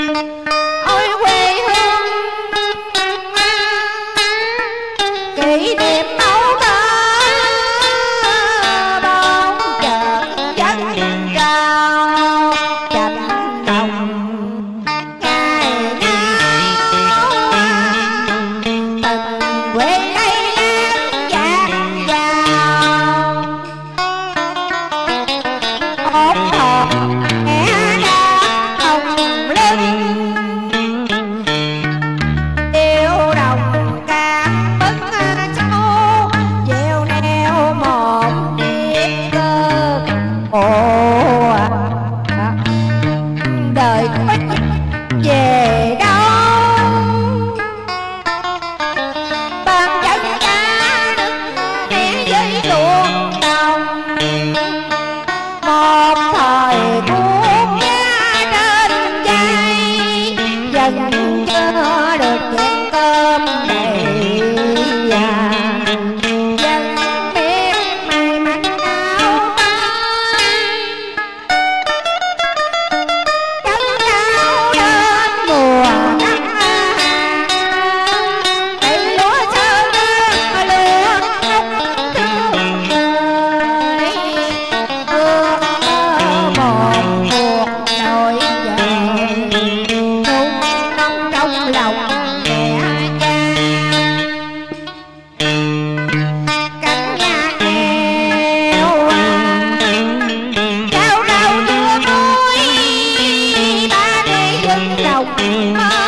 ôi quê hương kỷ niệm máu tơ bóng chợt dâng trao chạnh lòng ngày nào tình quê đây dạt dào ốm hồn mẹ đã hồng linh yêu đồng càng bấn sâu gieo neo một niềm cơ ồ đời có về đâu ban chân ta đứng nghe dưới ruộng đồng một thời cuốn giá trên vai dần chưa được chén cơm đầy dần biết mày mặc áo tay cắn cao đến mùa nắng cây lúa sơ đơn lúa ngốc thương đời ước mơ một cuộc đổi dời nung nóng trong lòng mẹ cha cánh nhà nghèo trao rau dưa muối ba đi dân đồng